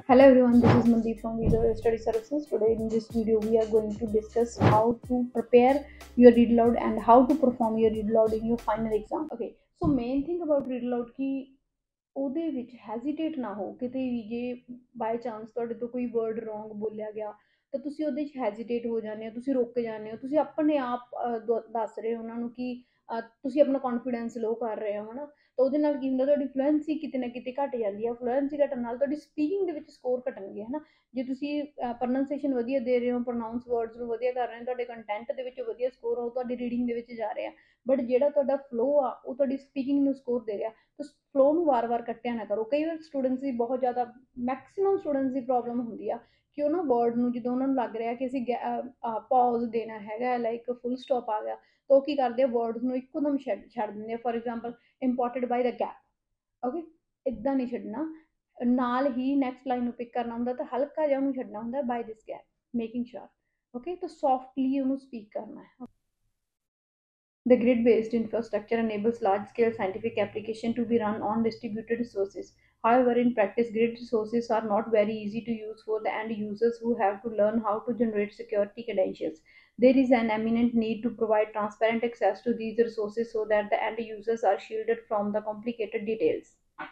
Hello everyone, this is Mandeep from Video Study Services. Today in this video we are going to discuss how to prepare your read aloud and how to perform your read aloud in your final exam. Okay, so main thing about read aloud ki ਉਹਦੇ ਵਿੱਚ ਹੈਜ਼ੀਟੇਟ ਨਾ ਹੋ ਕਿਤੇ ਵੀ ਜੇ by chance ਤੁਹਾਡੇ ਤੋਂ ਕੋਈ word wrong ਬੋਲਿਆ ਗਿਆ ਤਾਂ ਤੁਸੀਂ ਉਹਦੇ 'ਚ ਹੈਜ਼ੀਟੇਟ ਹੋ ਜਾਂਦੇ ਹੋ, ਤੁਸੀਂ ਰੁਕ ਜਾਂਦੇ ਹੋ, ਤੁਸੀਂ ਆਪਣੇ ਆਪ ਦੱਸ ਰਹੇ ਹੋ ਉਹਨਾਂ ਨੂੰ ਕਿ ਤੁਸੀਂ ਆਪਣਾ ਕੌਨਫੀਡੈਂਸ ਲੋ ਕਰ ਰਹੇ ਹੋ, ਹੈ ਨਾ। ਤਾਂ ਉਹਦੇ ਨਾਲ ਕੀ ਹੁੰਦਾ, ਤੁਹਾਡੀ ਫਲੂਐਂਸੀ ਕਿਤੇ ਨਾ ਕਿਤੇ ਘੱਟ ਜਾਂਦੀ ਹੈ। ਫਲੂਐਂਸੀ ਘਟਣ ਨਾਲ ਤੁਹਾਡੀ ਸਪੀਕਿੰਗ ਦੇ ਵਿੱਚ ਸਕੋਰ ਘਟਣਗੇ, ਹੈ ਨਾ। ਜੇ ਤੁਸੀਂ ਪ੍ਰੋਨਾਂਸੀਏਸ਼ਨ ਵਧੀਆ ਦੇ ਰਹੇ ਹੋ, ਪ੍ਰੋਨਾਊਂਸ ਵਰਡਸ ਨੂੰ ਵਧੀਆ ਕਰ ਰਹੇ ਹੋ, ਤੁਹਾਡੇ ਕੰਟੈਂਟ ਦੇ ਵਿੱਚ ਵਧੀਆ ਸਕੋਰ ਹੋ, ਤੁਹਾਡੀ ਰੀਡਿੰਗ ਦੇ ਵਿੱਚ ਜਾ ਰਿਹਾ। ਬਟ ਜਿਹੜਾ ਤੁਹਾਡਾ ਫਲੋ ਆ ਉਹ ਤੁਹਾਡੀ ਸਪੀਕਿੰਗ ਨੂੰ ਸਕੋਰ ਦੇ ਰਿਹਾ। ਤਾਂ ਫਲੋ ਨੂੰ ਵਾਰ-ਵਾਰ ਕੱਟਿਆ ਨਾ ਕਰੋ। ਕਈ ਵਾਰ ਸਟੂਡੈਂਟਸ ਦੀ ਬਹੁਤ ਜ਼ਿਆਦਾ ਮੈਕਸੀਮਮ ਸਟੂਡੈਂਟਸ ਦੀ ਪ੍ਰੋਬਲਮ ਹੁੰਦੀ ਆ ਕਿ ਉਹ ਨਾ ਵਰਡ ਨੂੰ ਜਦੋਂ ਉਹਨਾਂ ਨੂੰ ਲੱਗ ਰਿਹਾ ਕਿ ਅਸੀਂ ਪੌਜ਼ ਦੇਣਾ ਹੈਗਾ, ਲਾਈਕ ਫੁੱਲ ਸਟਾਪ ਆ ਗਿਆ, ਤਾਂ ਉਹ ਕੀ ਕਰਦੇ ਆ, ਵਰਡਸ ਨੂੰ ਇੱਕੋ ਦਮ ਛੱਡ ਦਿੰਦੇ ਆ। For example, imported by the gap. Okay, ਇੱਦਾਂ ਨਹੀਂ ਛੱਡਣਾ, ਨਾਲ ਹੀ ਨੈਕਸਟ ਲਾਈਨ ਨੂੰ ਪਿਕ ਕਰਨਾ ਹੁੰਦਾ ਤਾਂ ਹਲਕਾ ਜਿਹਾ ਉਹਨੂੰ ਛੱਡਣਾ ਹੁੰਦਾ by this gap, making shore. Okay, ਤਾਂ ਸੌਫਟਲੀ ਉਹਨੂੰ ਸਪੀਕ ਕਰਨਾ ਹੈ। The grid-based infrastructure enables large-scale scientific application to be run on distributed resources. However, in practice, grid resources are not very easy to use for the end users who have to learn how to generate security credentials. There is an imminent need to provide transparent access to these resources so that the end users are shielded from the complicated details.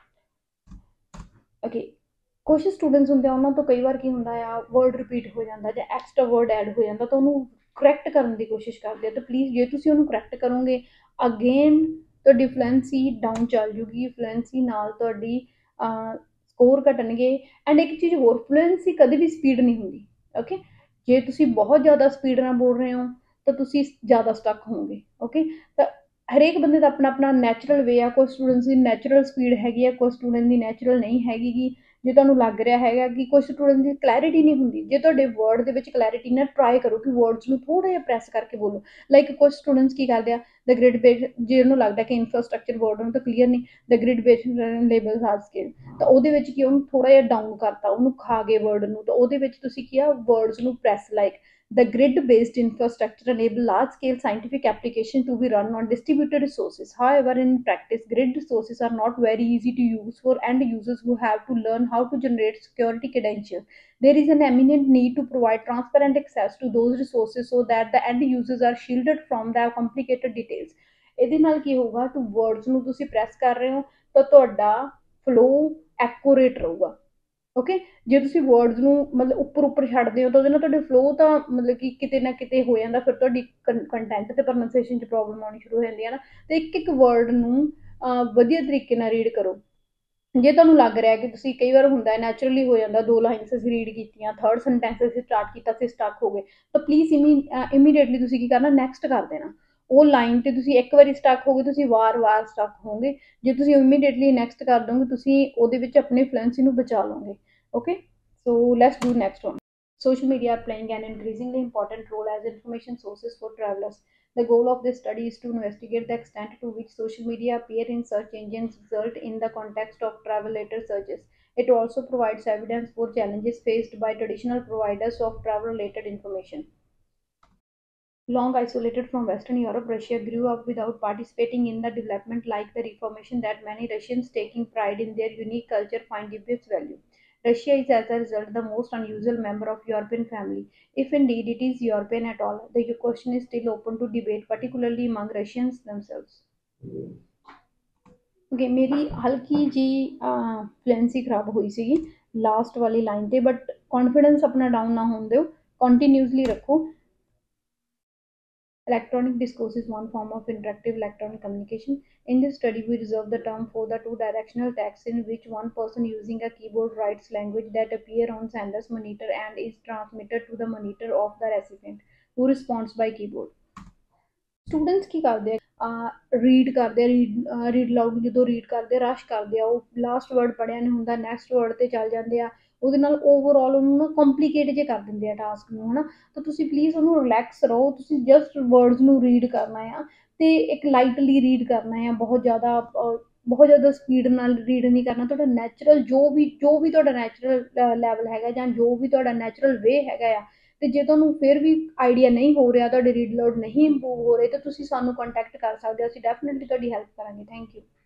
Okay. ਕੁਛ students ਹੁੰਦੇ ਆ, ਉਹਨਾਂ ਤੋਂ ਕਈ ਵਾਰ ਕੀ ਹੁੰਦਾ ਆ, word repeat ਹੋ ਜਾਂਦਾ ਜਾਂ ਐਕਸਟਰਾ ਵਰਡ ਐਡ ਹੋ ਜਾਂਦਾ, ਤਾਂ ਉਹਨੂੰ ਕਰੈਕਟ ਕਰਨ ਦੀ ਕੋਸ਼ਿਸ਼ ਕਰਦੇ ਆ। ਤਾਂ ਪਲੀਜ਼ ਜੇ ਤੁਸੀਂ ਉਹਨੂੰ ਕਰੈਕਟ ਕਰੋਗੇ, ਅਗੇਨ ਤੁਹਾਡੀ ਫਲੂਐਂਸੀ ਡਾਊਨ ਚੱਲ ਜੂਗੀ। ਫਲੂਐਂਸੀ ਨਾਲ ਤੁਹਾਡੀ ਸਕੋਰ ਘਟਣਗੇ। ਐਂਡ ਇੱਕ ਚੀਜ਼ ਹੋਰ, ਫਲੂਐਂਸੀ ਕਦੇ ਵੀ ਸਪੀਡ ਨਹੀਂ ਹੁੰਦੀ। ਓਕੇ, ਜੇ ਤੁਸੀਂ ਬਹੁਤ ਜ਼ਿਆਦਾ ਸਪੀਡ ਨਾਲ ਬੋਲ ਰਹੇ ਹੋ ਤਾਂ ਤੁਸੀਂ ਜ਼ਿਆਦਾ ਸਟਕ ਹੋਵੋਗੇ। ਓਕੇ, ਤਾਂ ਹਰੇਕ ਬੰਦੇ ਦਾ ਆਪਣਾ ਆਪਣਾ ਨੈਚੁਰਲ ਵੇ ਆ। ਕੁਝ ਸਟੂਡੈਂਟਸ ਦੀ ਨੈਚੁਰਲ ਸਪੀਡ ਹੈਗੀ ਆ, ਕੁਝ ਸਟੂਡੈਂਟ ਦੀ ਨੈਚੁਰਲ ਨਹੀਂ ਹੈਗੀ ਗੀ। ਜੇ ਤੁਹਾਨੂੰ ਲੱਗ ਰਿਹਾ ਹੈਗਾ ਕਿ ਕੁਝ ਸਟੂਡੈਂਟ ਦੀ ਕਲੈਰਿਟੀ ਨਹੀਂ ਹੁੰਦੀ, ਜੇ ਤੁਹਾਡੇ ਵਰਡ ਦੇ ਵਿੱਚ ਕਲੈਰਿਟੀ ਨਾ, ਟਰਾਈ ਕਰੋ ਕਿ ਵਰਡਸ ਨੂੰ ਥੋੜ੍ਹਾ ਜਿਹਾ ਪ੍ਰੈਸ ਕਰਕੇ ਬੋਲੋ। ਲਾਈਕ ਕੁਝ ਸਟੂਡੈਂਟਸ ਕੀ ਕਰਦੇ ਆ, ਦ ਗ੍ਰਿਡ ਬੇਸ, ਜੇ ਉਹਨੂੰ ਲੱਗਦਾ ਕਿ ਇਨਫਰਾਸਟਰਕਚਰ ਵਰਡ ਨੂੰ ਤਾਂ ਕਲੀਅਰ ਨਹੀਂ, the grid base label hard scale, ਤਾਂ ਉਹਦੇ ਵਿੱਚ ਕੀ ਉਹਨੂੰ ਥੋੜ੍ਹਾ ਜਿਹਾ ਡਾਊਨ ਕਰਤਾ, ਉਹਨੂੰ ਖਾ ਗਏ ਵਰਡ ਨੂੰ। ਤਾਂ ਉਹਦੇ ਵਿੱਚ ਤੁਸੀਂ ਕੀ ਆ, ਵਰਡਸ ਨੂੰ press, like the grid-based infrastructure enable large-scale scientific application to be run on distributed resources. However, in practice, grid resources are not very easy to use for end users who have to learn how to generate security credentials. There is an imminent need to provide transparent access to those resources so that the end users are shielded from the complicated details. ਇਹਦੇ ਨਾਲ ਕੀ ਹੋਊਗਾ, ਕਿ words ਨੂੰ ਤੁਸੀਂ press ਕਰ ਰਹੇ ਹੋ ਤਾਂ ਤੁਹਾਡਾ ਫਲੋ ਐਕੂਰੇਟ ਰਹੂਗਾ। ਓਕੇ, ਜੇ ਤੁਸੀਂ ਵਰਡਸ ਨੂੰ ਮਤਲਬ ਉੱਪਰ ਛੱਡਦੇ ਹੋ ਤਾਂ ਉਹਦੇ ਨਾਲ ਤੁਹਾਡੇ ਫਲੋ ਤਾਂ ਮਤਲਬ ਕਿ ਕਿਤੇ ਨਾ ਕਿਤੇ ਹੋ ਜਾਂਦਾ। ਫਿਰ ਤੁਹਾਡੀ ਕੰਟੈਂਟ ਤੇ ਪ੍ਰੋਨਾਂਸੀਏਸ਼ਨ 'ਚ ਪ੍ਰੋਬਲਮ ਆਉਣੀ ਸ਼ੁਰੂ ਹੋ ਜਾਂਦੀ ਹੈ ਨਾ। ਤੇ ਇੱਕ ਇੱਕ ਵਰਡ ਨੂੰ ਵਧੀਆ ਤਰੀਕੇ ਨਾਲ ਰੀਡ ਕਰੋ। ਜੇ ਤੁਹਾਨੂੰ ਲੱਗ ਰਿਹਾ ਕਿ ਤੁਸੀਂ, ਕਈ ਵਾਰ ਹੁੰਦਾ ਨੈਚੁਰਲੀ ਹੋ ਜਾਂਦਾ, 2 ਲਾਈਨਸ ਅਸੀਂ ਰੀਡ ਕੀਤੀਆਂ, ਥਰਡ ਸੈਂਟੈਂਸ ਅਸੀਂ ਸਟਾਰਟ ਕੀਤਾ, ਅਸੀਂ ਸਟਕ ਹੋ ਗਏ, ਤਾਂ ਪਲੀਜ਼ ਇਮੀਡੀਏਟਲੀ ਤੁਸੀਂ ਕੀ ਕਰਨਾ, ਨੈਕਸਟ ਕਰ ਦੇਣਾ। ਉਹ ਲਾਈਨ ਤੇ ਤੁਸੀਂ ਇੱਕ ਵਾਰੀ ਸਟਕ ਹੋ ਗਏ, ਤੁਸੀਂ ਵਾਰ-ਵਾਰ ਸਟਕ ਹੋਗੇ। ਜੇ ਤੁਸੀਂ ਇਮੀਡੀਏਟਲੀ ਨੈਕਸਟ ਕਰ ਦੋਗੇ, ਤੁਸੀਂ ਉਹਦੇ ਵਿੱਚ ਆਪਣੀ ਫਲੂਐਂਸੀ ਨੂੰ ਬਚਾ ਲਓਗੇ। Okay, so let's do next one. Social media are playing an increasingly important role as information sources for travelers. The goal of this study is to investigate the extent to which social media appear in search engines result in the context of travel-related searches. It also provides evidence for challenges faced by traditional providers of travel-related information. Long isolated from Western Europe, Russia grew up without participating in the development like the Reformation that many Russians, taking pride in their unique culture, find deep value. Russia is as a result the most unusual member of European family, if indeed it is European at all. The question is still open to debate, particularly among Russians themselves. Okay, ਮੇਰੀ ਹਲਕੀ ਜੀ fluency ਖਰਾਬ ਹੋਈ ਸੀਗੀ last ਵਾਲੀ line ਤੇ, but confidence ਆਪਣਾ down ਨਾ ਹੋਣ ਦਿਓ, ਕੰਟੀਨਿਊਸਲੀ ਰੱਖੋ। Electronic discourse is one form of interactive electronic communication. In this study, we reserve the term for the two-directional text in which one person using a keyboard writes language that appear on sender's monitor and is transmitted to the monitor of the recipient, who responds by keyboard. Students ਕੀ ਕਰਦੇ ਆ, read ਕਰਦੇ ਆ, read loud ਜਦੋਂ read ਕਰਦੇ rush ਕਰਦੇ ਆ, ਉਹ ਲਾਸਟ ਵਰਡ ਪੜ੍ਹਿਆ ਨਹੀਂ ਹੁੰਦਾ, ਨੈਕਸਟ ਵਰਡ 'ਤੇ ਚੱਲ ਜਾਂਦੇ ਆ। ਉਹਦੇ ਨਾਲ ਓਵਰਆਲ ਉਹਨੂੰ ਨਾ ਕੰਪਲੀਕੇਟ ਜੇ ਕਰ ਦਿੰਦੇ ਆ ਟਾਸਕ ਨੂੰ, ਹੈ ਨਾ। ਤਾਂ ਤੁਸੀਂ ਪਲੀਜ਼ ਉਹਨੂੰ ਰਿਲੈਕਸ ਰਹੋ, ਤੁਸੀਂ ਜਸਟ ਵਰਡਸ ਨੂੰ ਰੀਡ ਕਰਨਾ ਆ ਅਤੇ ਇੱਕ ਲਾਈਟਲੀ ਰੀਡ ਕਰਨਾ ਆ। ਬਹੁਤ ਜ਼ਿਆਦਾ ਸਪੀਡ ਨਾਲ ਰੀਡ ਨਹੀਂ ਕਰਨਾ। ਤੁਹਾਡਾ ਨੈਚੁਰਲ ਜੋ ਵੀ ਤੁਹਾਡਾ ਨੈਚੁਰਲ ਲੈਵਲ ਹੈਗਾ, ਜਾਂ ਜੋ ਵੀ ਤੁਹਾਡਾ ਨੈਚੁਰਲ ਵੇ ਹੈਗਾ ਆ। ਅਤੇ ਜੇ ਤੁਹਾਨੂੰ ਫਿਰ ਵੀ ਆਈਡੀਆ ਨਹੀਂ ਹੋ ਰਿਹਾ, ਤੁਹਾਡੇ ਰੀਡ ਲਾਊਡ ਨਹੀਂ ਇੰਪਰੂਵ ਹੋ ਰਹੇ, ਤਾਂ ਤੁਸੀਂ ਸਾਨੂੰ ਕੰਟੈਕਟ ਕਰ ਸਕਦੇ ਹੋ। ਅਸੀਂ ਡੈਫੀਨੇਟਲੀ ਤੁਹਾਡੀ ਹੈਲਪ ਕਰਾਂਗੇ। Thank you.